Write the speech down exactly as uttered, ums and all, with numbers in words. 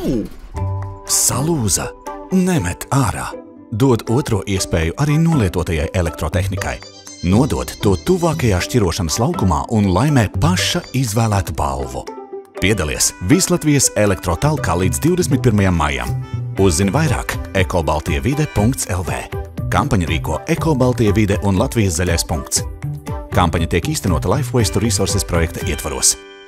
Au! Salūza. Nemet ārā. Dod otro iespēju arī nolietotajai elektrotehnikai. Nodod to tuvākajā šķirošanas laukumā un laimē paša izvēlētu balvu. Piedalies Vislatvijas elektrotalkā līdz divdesmit pirmajam maijam. Uzzini vairāk ekobaltievide punkts el vē. Kampaņa rīko Ekobaltievide un Latvijas zaļais punkts. Kampaņa tiek īstenota Life Waste Resources projekta ietvaros.